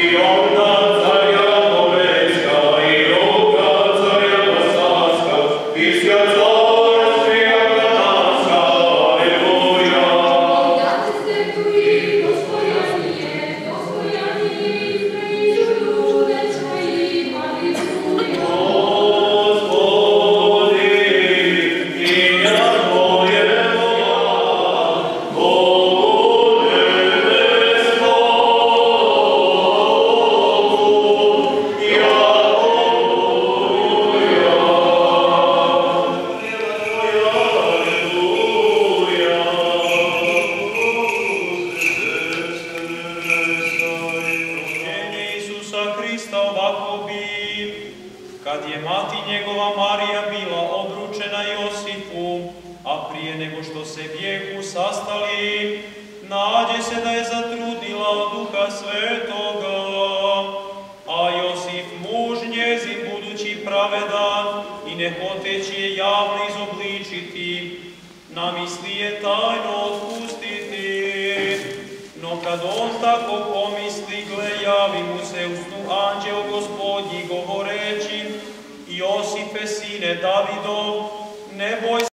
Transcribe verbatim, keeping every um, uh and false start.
Kad je mati njegova Marija bila obručena Josifu, a prije nego što se bijehu sastali, nađe se da je zatrudila od Duha Svetoga, a Josif, muž njezin, budući pravedan i ne hoteći je javno izobličiti, namisli je tajno otpustiti. No kad on tako pomisli, gle, javi mu se u snu anđeo Gospodnji govoreći: Josife, sine Davidov, ne boj